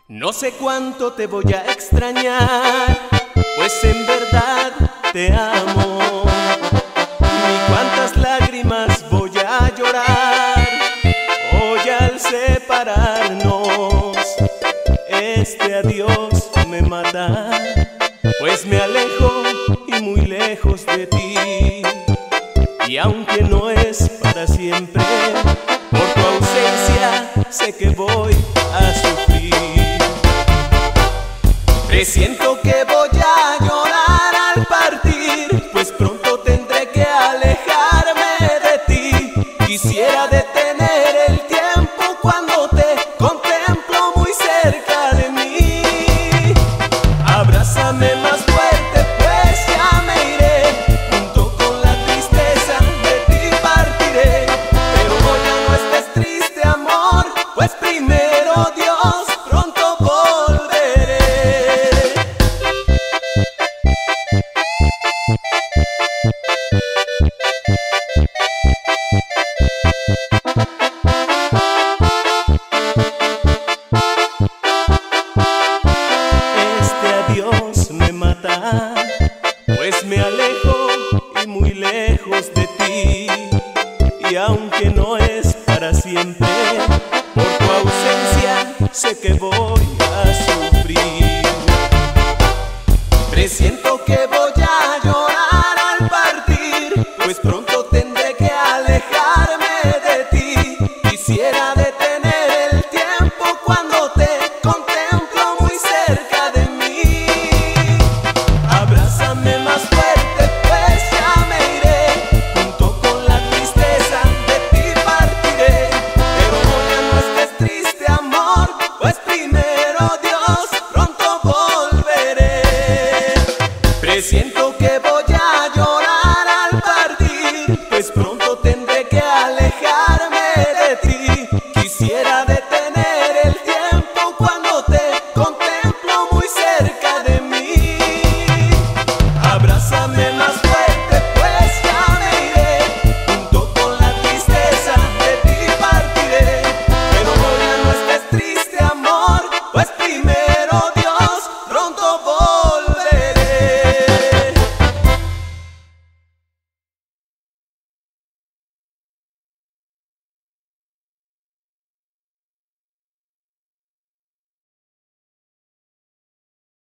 No sé cuánto te voy a extrañar, pues en verdad te amo. Ni cuántas lágrimas voy a llorar hoy al separarnos. Este adiós me mata, pues me alejo y muy lejos de ti. Y aunque no es para siempre, por tu ausencia sé que voy a sufrir. Presiento que voy a llorar al partir, pues pronto tendré que alejarme de ti. Quisiera detener el tiempo cuando te contemplo muy cerca de mí. Abrázame más fuerte, pues ya me iré, junto con la tristeza de ti partiré. Pero hoy ya no estés triste, amor, pues primero Dios, pronto volveré. Este adiós me mata, pues me alejo y muy lejos de ti. Y aunque no es para siempre, por tu ausencia sé que voy a sufrir. Presiento que voy a llorar al partir, pues pronto tendré que alejarme de ti. Quisiera detener el tiempo cuando te contemplo muy cerca de mí. Abrázame más fuerte, pues ya me iré, junto con la tristeza de ti partiré. Pero hoy ya no estés triste, amor, pues primero Dios, pronto volveré. Presiento que voy a